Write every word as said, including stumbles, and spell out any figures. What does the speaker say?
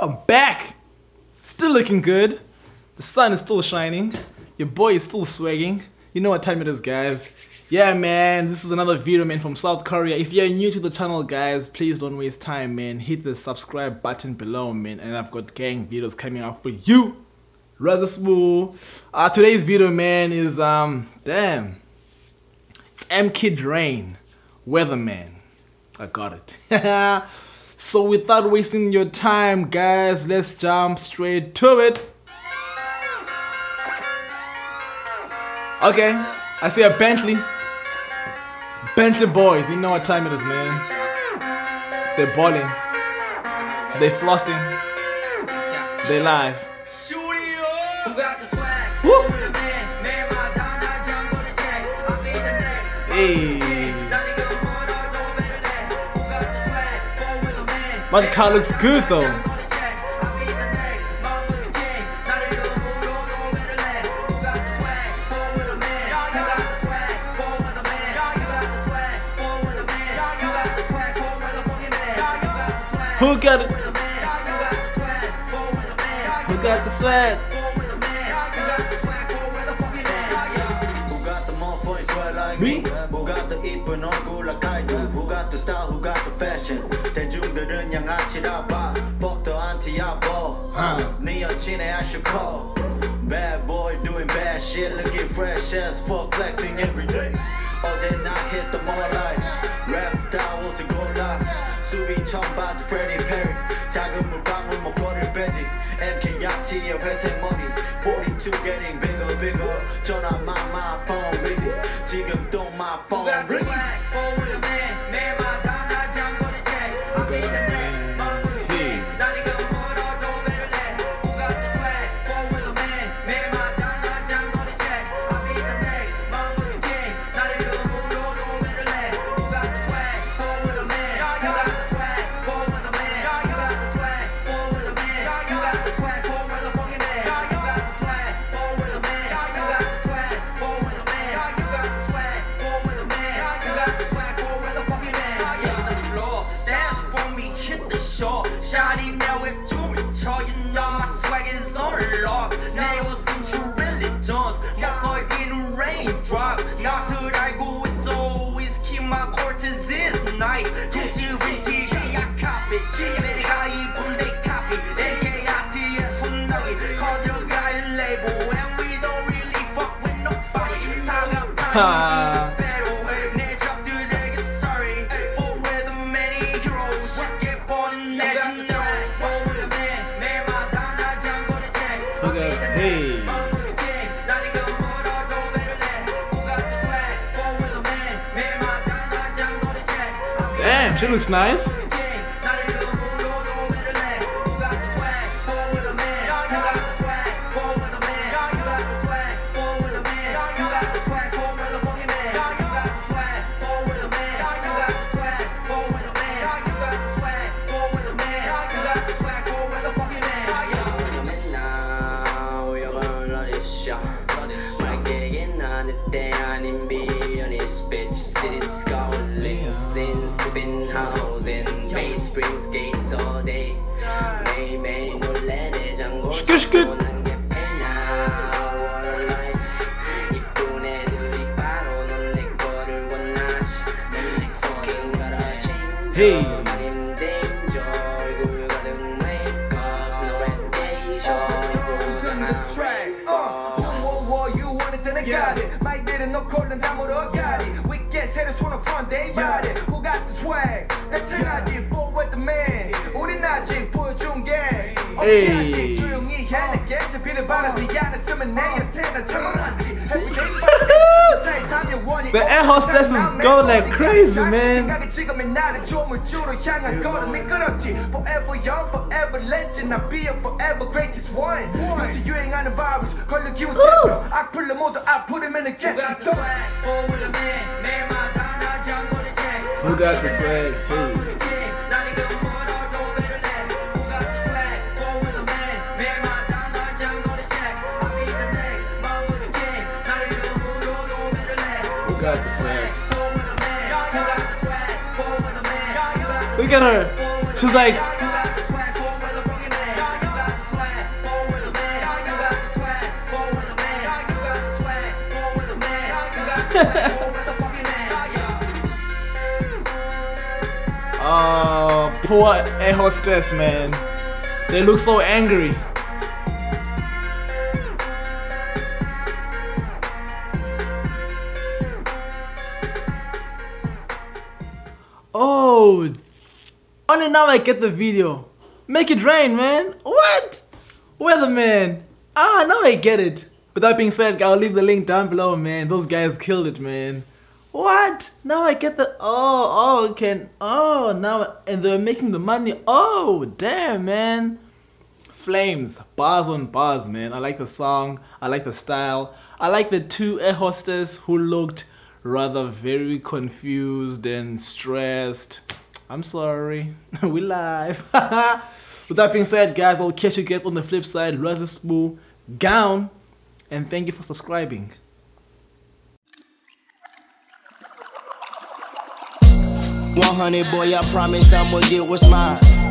I'm back! Still looking good. The sun is still shining. Your boy is still swagging. You know what time it is, guys. Yeah, man, this is another video, man, from South Korea. If you're new to the channel, guys, please don't waste time, man. Hit the subscribe button below, man. And I've got gang videos coming out for you. Rather smooth. Uh, today's video, man, is, um, damn. It's M K I T Rain. Weathermen. I got it. So without wasting your time, guys, let's jump straight to it. Okay, I see a Bentley. Bentley boys, you know what time it is, man. They're balling. They're flossing. They're live. Woo. Hey. My car looks good though. Who got it? Who got the swag? Who got the motherfucking swag like me? Who got the 이쁜 얼굴 like I do? Who got the style? Who got the fashion? 대중들은 양아치라 봐. Fuck the anti-abo. 네 여친의 I should call. Bad boy doing bad shit, looking fresh as fuck, flexing every day. 어제 나 hit the mall lights. Rap style 옷을 골라. 수비 처음 봤던 Freddie Perry. 작은 물방울 목걸이를 빼지. M K I T의 회색 머리. forty-two getting bigger, bigger. 전화 my my phone busy. 지금 또 my phone ring. Shawty now with you, you know my swag is on lock. Now some true religions, my heart in a raindrop. Now should I go with always keep my cortez is nice. Gucci, Gucci, I copy. 내가 입은 they copy. M K I T is funny. Call your guy a label, and we don't really fuck with nobody. 다 got 내 잡들에게 sorry. For Weathermen heroes, 쉽게 본 내 Hey. Damn, she looks nice. Spin housing, Bay Spring skates all day. 매일매일 놀래 내 장고 난 개패나 Water life. 이쁜 애들이 바로 넌 내 거를 원하지. Fucking gotta change. Hey. I'm in danger. 얼굴 가득 makeup. No radiation. 이쁘잖아. You want it, then I got it. 마이 들은 너 콜은 다 물어가리. Weekend 새로 손을 front day ride it. Who got the swag? 대체하지 for Weathermen. 우린 아직 보여준 게 없지 아직 조용히 해내게. 잡히를 바라지 않았으면 내 곁에 난 참아놨지. The air hostesses go like crazy, man. Forever young, forever legend. I'll be a forever greatest one. 요새 유행하는 virus 걸려 기우제표. 악플러 모두 I put him in a casket. Who got the swag? Hey. Who got the swag? Look at her. She's like, Oh, poor air hostess, man. They look so angry. Oh, only now I get the video. Make it rain, man. What? Weathermen. Ah, now I get it. With that being said, I'll leave the link down below, man. Those guys killed it, man. What? Now I get the... Oh, oh, okay. Oh, now... And they're making the money. Oh, damn, man. Flames. Bars on bars, man. I like the song. I like the style. I like the two air hostess who looked rather very confused and stressed. I'm sorry. We live. With that being said, guys, I'll catch you guys on the flip side. Razor Spoo, Gown, and thank you for subscribing. one hundred boy, I promise I'ma get what's mine.